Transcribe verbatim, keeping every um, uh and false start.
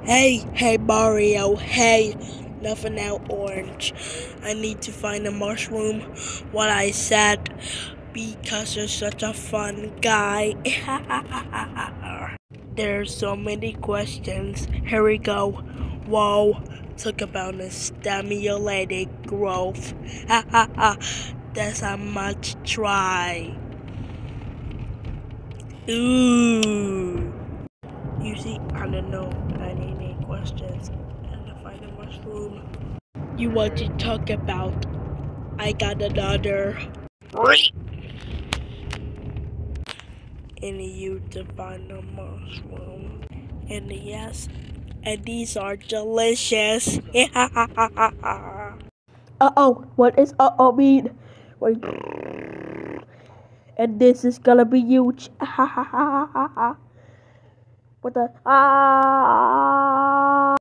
Hey, hey Mario, hey, nothing now orange. I need to find a mushroom. What I said, because you're such a fun guy. There's so many questions. Here we go. Whoa, talk about a stimulated growth. That's a much try. Ooh. You see, I don't know. I need any questions. And to find a mushroom. You want to talk about? I got another. And you to find a mushroom. And yes, and these are delicious. Uh oh, what is uh oh mean? Wait. And this is gonna be huge. What the? Ah!